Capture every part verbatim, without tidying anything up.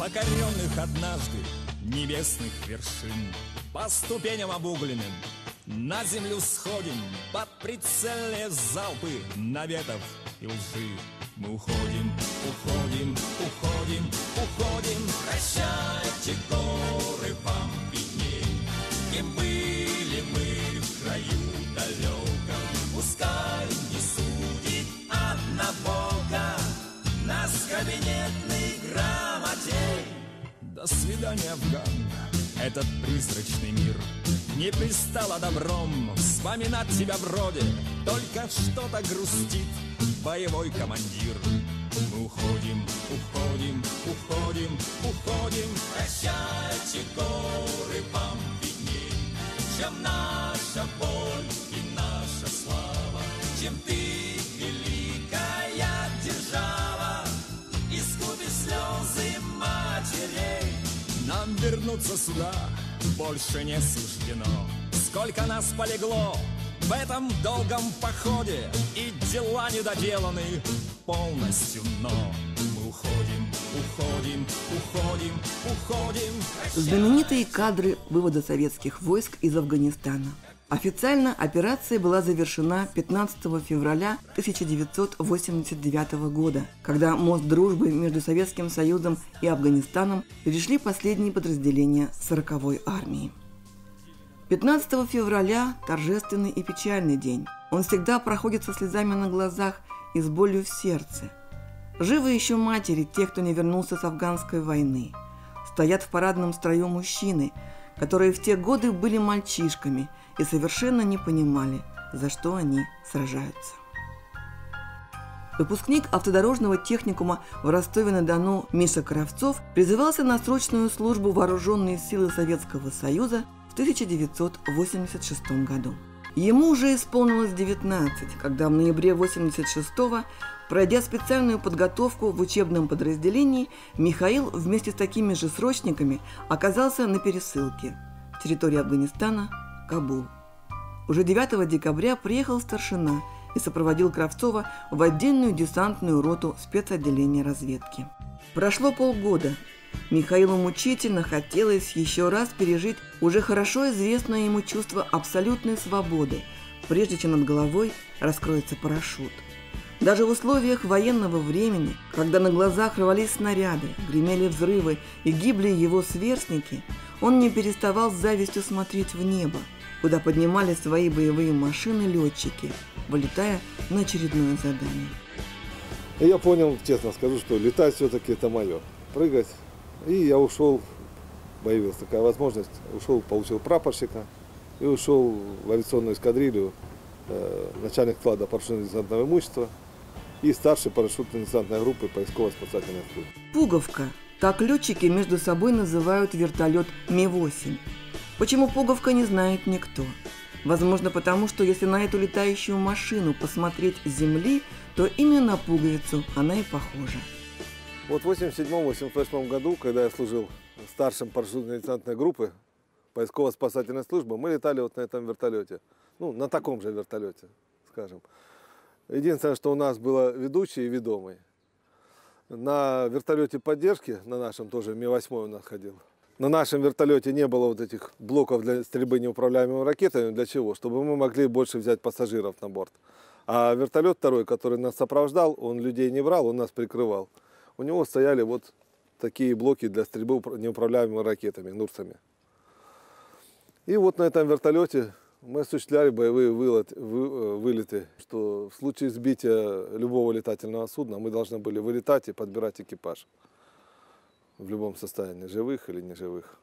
покоренных однажды небесных вершин. По ступеням обугленным на землю сходим, под прицельные залпы наветов и лжи. Мы уходим, уходим, уходим, уходим. Прощайте, горы, вам видней, кем были мы в краю далеком. Пускай не судит однобоко нас кабинетный грамотей. До свидания, Афган, этот призрачный мир не пристало добром вспоминать тебя вроде, только что-то грустит боевой командир. Мы уходим, уходим, уходим, уходим. Прощайте, горы, вам видней, чем наша боль и наша слава, чем ты, великая держава, искупи слезы матерей. Нам вернуться сюда больше не суждено. Сколько нас полегло в этом долгом походе, и дела недоделаны полностью, но мы уходим, уходим, уходим, уходим. Знаменитые кадры вывода советских войск из Афганистана. Официально операция была завершена пятнадцатого февраля тысяча девятьсот восемьдесят девятого года, когда мост дружбы между Советским Союзом и Афганистаном перешли последние подразделения сороковой армии. пятнадцатого февраля – торжественный и печальный день. Он всегда проходит со слезами на глазах и с болью в сердце. Живы еще матери тех, кто не вернулся с афганской войны. Стоят в парадном строю мужчины, которые в те годы были мальчишками и совершенно не понимали, за что они сражаются. Выпускник автодорожного техникума в Ростове-на-Дону Миша Кравцов призывался на срочную службу в вооруженные силы Советского Союза в тысяча девятьсот восемьдесят шестом году. Ему уже исполнилось девятнадцать, когда в ноябре восемьдесят шестого, пройдя специальную подготовку в учебном подразделении, Михаил вместе с такими же срочниками оказался на пересылке в территории Афганистана, Кабул. Уже девятого декабря приехал старшина и сопроводил Кравцова в отдельную десантную роту спецотделения разведки. Прошло полгода. Михаилу мучительно хотелось еще раз пережить уже хорошо известное ему чувство абсолютной свободы, прежде чем над головой раскроется парашют. Даже в условиях военного времени, когда на глазах рвались снаряды, гремели взрывы и гибли его сверстники, он не переставал с завистью смотреть в небо, куда поднимались свои боевые машины летчики, вылетая на очередное задание. Я понял, честно скажу, что летать все-таки это мое. Прыгать. И я ушел, появилась такая возможность, ушел, получил прапорщика и ушел в авиационную эскадрилью, э, начальник склада парашютно-десантного имущества и старший парашютно-десантной группы поисково-спасательной службы. Пуговка. Так летчики между собой называют вертолет Ми восемь. Почему пуговка, не знает никто. Возможно, потому что если на эту летающую машину посмотреть с земли, то именно на пуговицу она и похожа. Вот в восемьдесят седьмом — восемьдесят восьмом году, когда я служил старшим парашютно-десантной группы поисково-спасательной службы, мы летали вот на этом вертолете. Ну, на таком же вертолете, скажем. Единственное, что у нас было ведущий и ведомый. На вертолете поддержки, на нашем тоже Ми восемь у нас ходил. На нашем вертолете не было вот этих блоков для стрельбы неуправляемыми ракетами. Для чего? Чтобы мы могли больше взять пассажиров на борт. А вертолет второй, который нас сопровождал, он людей не брал, он нас прикрывал. У него стояли вот такие блоки для стрельбы неуправляемыми ракетами, нурсами. И вот на этом вертолете мы осуществляли боевые вылет, вы, вылеты, что в случае сбития любого летательного судна мы должны были вылетать и подбирать экипаж. В любом состоянии, живых или неживых.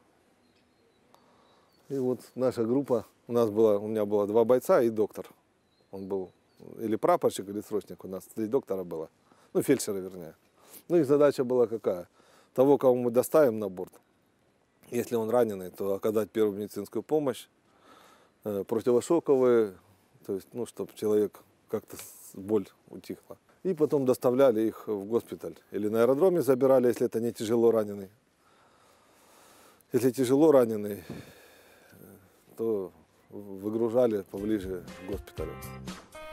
И вот наша группа, у нас была, у меня было два бойца и доктор. Он был или прапорщик, или срочник, у нас три доктора было. Ну, фельдшера, вернее. Ну, их задача была какая? Того, кого мы доставим на борт, если он раненый, то оказать первую медицинскую помощь, э, противошоковые, то есть, ну, чтобы человек как-то боль утихла. И потом доставляли их в госпиталь. Или на аэродроме забирали, если это не тяжело раненый. Если тяжело раненый, то выгружали поближе к госпиталю.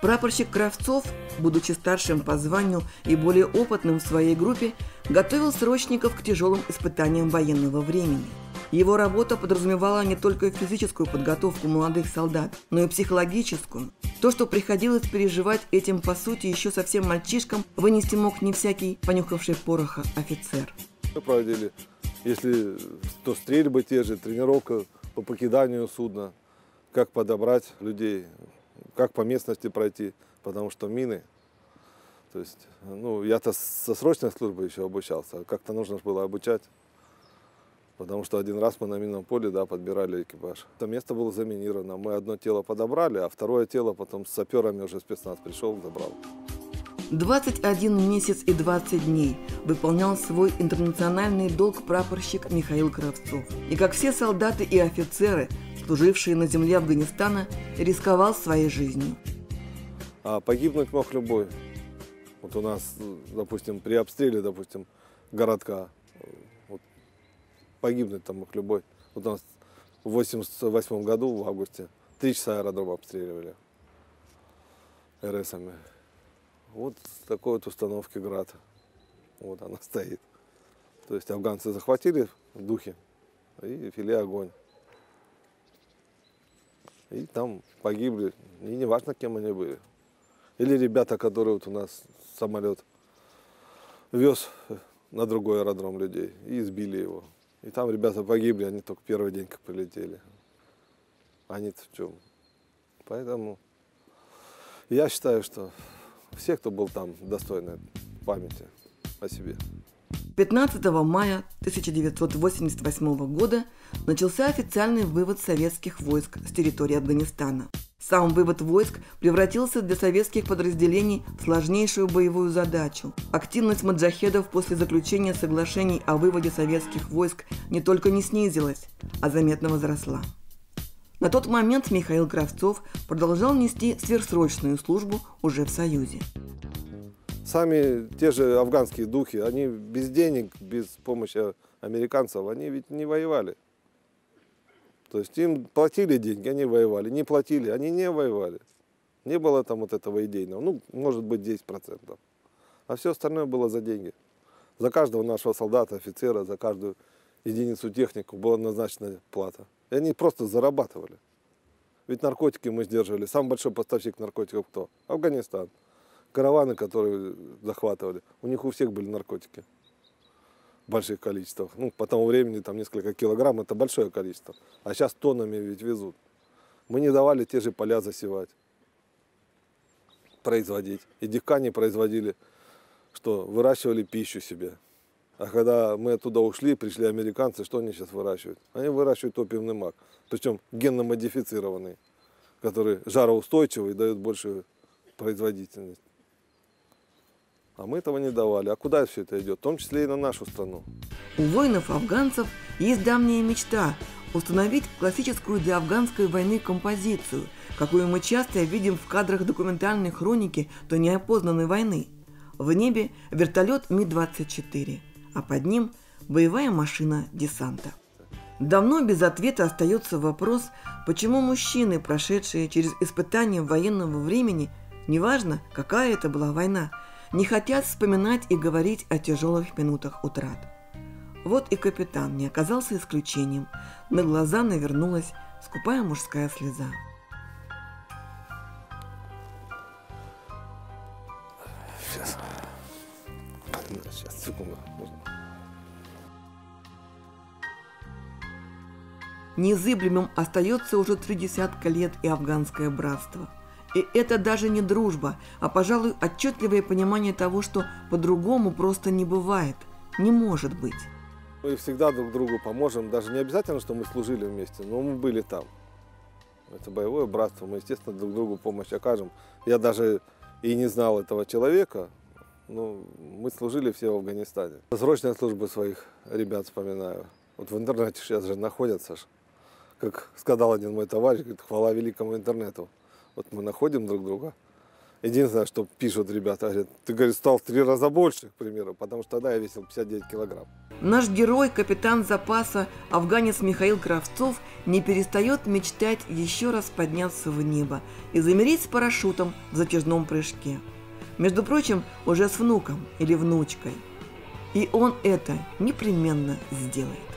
Прапорщик Кравцов, будучи старшим по званию и более опытным в своей группе, готовил срочников к тяжелым испытаниям военного времени. Его работа подразумевала не только физическую подготовку молодых солдат, но и психологическую. То, что приходилось переживать этим, по сути, еще совсем мальчишкам, вынести мог не всякий понюхавший пороха офицер. Мы проводили, если то стрельбы те же, тренировка по покиданию судна, как подобрать людей, как по местности пройти, потому что мины. То есть, ну, я-то со срочной службы еще обучался, как-то нужно было обучать. Потому что один раз мы на минном поле, да, подбирали экипаж. Это место было заминировано. Мы одно тело подобрали, а второе тело потом с саперами уже спецназ пришел, забрал. двадцать один месяц и двадцать дней выполнял свой интернациональный долг прапорщик Михаил Кравцов. И как все солдаты и офицеры, служившие на земле Афганистана, рисковал своей жизнью. А погибнуть мог любой. Вот у нас, допустим, при обстреле, допустим, городка, вот, погибнуть там мог любой. Вот у нас в восемьдесят восьмом году, в августе, три часа аэродром обстреливали РСами. Вот такой вот установки «Град». Вот она стоит. То есть афганцы захватили духи и вели огонь. И там погибли, и не важно, кем они были. Или ребята, которые вот у нас самолет вез на другой аэродром людей и сбили его. И там ребята погибли, они только первый день как прилетели. Они-то в чем? Поэтому я считаю, что все, кто был там, достойны памяти о себе. пятнадцатого мая тысяча девятьсот восемьдесят восьмого года начался официальный вывод советских войск с территории Афганистана. Сам вывод войск превратился для советских подразделений в сложнейшую боевую задачу. Активность маджахедов после заключения соглашений о выводе советских войск не только не снизилась, а заметно возросла. На тот момент Михаил Кравцов продолжал нести сверхсрочную службу уже в Союзе. Сами те же афганские духи, они без денег, без помощи американцев, они ведь не воевали. То есть им платили деньги, они воевали, не платили, они не воевали. Не было там вот этого идейного, ну, может быть, десять процентов. А все остальное было за деньги. За каждого нашего солдата, офицера, за каждую единицу технику была назначена плата. И они просто зарабатывали. Ведь наркотики мы сдерживали. Самый большой поставщик наркотиков кто? Афганистан. Караваны, которые захватывали, у них у всех были наркотики. В больших количествах. Ну, по тому времени там несколько килограмм, это большое количество. А сейчас тоннами ведь везут. Мы не давали те же поля засевать, производить. И дикане производили, что выращивали пищу себе. А когда мы оттуда ушли, пришли американцы, что они сейчас выращивают? Они выращивают опиумный мак, причем генно-модифицированный, который жароустойчивый и дает большую производительность. А мы этого не давали. А куда все это идет? В том числе и на нашу страну. У воинов-афганцев есть давняя мечта – установить классическую для афганской войны композицию, какую мы часто видим в кадрах документальной хроники той неопознанной войны. В небе вертолет Ми двадцать четыре, а под ним боевая машина десанта. Давно без ответа остается вопрос, почему мужчины, прошедшие через испытания военного времени, неважно, какая это была война, не хотят вспоминать и говорить о тяжелых минутах утрат. Вот и капитан не оказался исключением. На глаза навернулась скупая мужская слеза. Сейчас. Сейчас, секунду. Незыблемым остается уже три десятка лет и афганское братство. И это даже не дружба, а, пожалуй, отчетливое понимание того, что по-другому просто не бывает, не может быть. Мы всегда друг другу поможем, даже не обязательно, что мы служили вместе, но мы были там. Это боевое братство, мы, естественно, друг другу помощь окажем. Я даже и не знал этого человека, но мы служили все в Афганистане. Срочные службы своих ребят вспоминаю. Вот в интернете сейчас же находятся, как сказал один мой товарищ, говорит, хвала великому интернету. Вот мы находим друг друга Единственное, что пишут ребята, говорят, ты, говорит, стал в три раза больше, к примеру, потому что тогда я весил пятьдесят девять килограмм. Наш герой, капитан запаса, афганец Михаил Кравцов, не перестает мечтать еще раз подняться в небо и замереть с парашютом в затяжном прыжке. Между прочим, уже с внуком или внучкой. И он это непременно сделает.